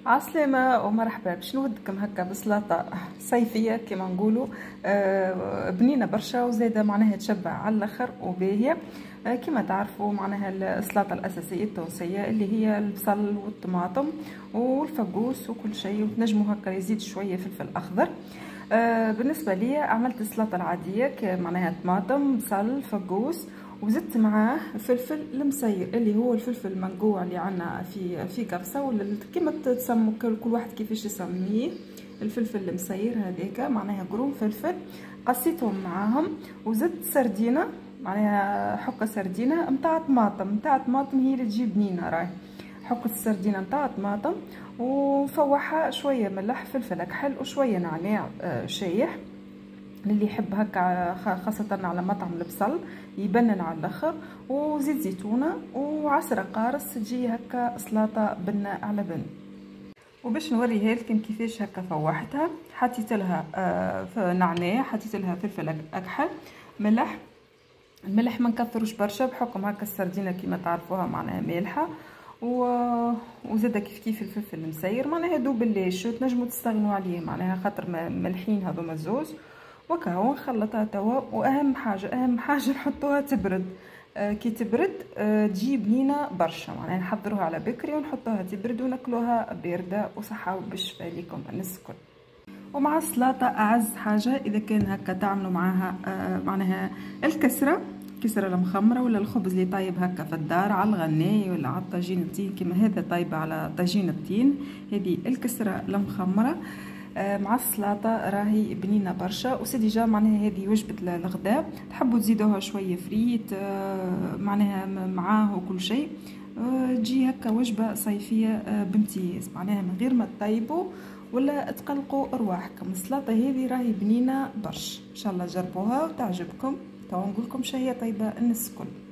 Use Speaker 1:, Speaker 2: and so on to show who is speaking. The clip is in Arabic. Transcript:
Speaker 1: عسلامة ومرحبا. باش نودكم هكا بسلطة صيفية كما نقولوا، بنينة برشا وزادة معناها تشبع على الاخر وباهية. كما تعرفوا معناها السلطة الأساسية التونسية اللي هي البصل والطماطم والفقوس وكل شيء، وتنجموا هكا يزيد شوية فلفل أخضر. بالنسبة لي عملت السلطة العادية معناها طماطم بصل فقوس، وزدت معاه فلفل المسير اللي هو الفلفل المنقوع اللي عنا في كبسه، ولا كيما تسموا كل واحد كيفاش يسميه. الفلفل المسير هذاك معناها قرون فلفل قصيتهم معاهم، وزدت سردينه معناها حكه سردينه نتاع طماطم هي اللي تجيب بنينه. راهي حكه السردينه نتاع طماطم وفوحها شويه ملح فلفل كحل وشويه نعناع شايح اللي يحب هكا، خاصة على مطعم البصل يبنن على الاخر، وزيت زيتونة وعسرة قارص تجي هكا سلطة بنة على بن. وباش نوريها لكم كيفاش هكا فوحتها، حطيت لها نعناع، حطيت لها فلفل اكحل، ملح. الملح ما نكثروش برشا بحكم هكا السردينة كيما تعرفوها معناها مالحة، وزاد كيف الفلفل المسير معناها دوب الليش تنجموا تستغنوا عليه معناها خاطر ملحين هذوما الزوز. وكاو نخلطها توا، واهم حاجه نحطوها تبرد. كي تبرد تجي بنينه برشا معناها نحضروها على بكري ونحطوها تبرد وناكلوها بارده وصحه وبالشفا ليكم الناس الكل. ومع السلطه اعز حاجه اذا كان هكا تعملوا معاها معناها الكسره المخمره، ولا الخبز اللي طايب هكا في الدار على الغناي ولا على طاجين التين كيما هذا طايبه على طاجين التين. هذه الكسره المخمره مع السلطه راهي بنينه برشا. وسيدي جا معناها هذه وجبه الغداء، تحبوا تزيدوها شويه فريت معناها معاه وكل شيء، تجي هكا وجبه صيفيه بامتياز معناها من غير ما تطيبوا ولا تقلقوا ارواحكم. السلطه هذه راهي بنينه برش، ان شاء الله جربوها وتعجبكم. تو نقول لكم شهيه طيبه الناس الكل.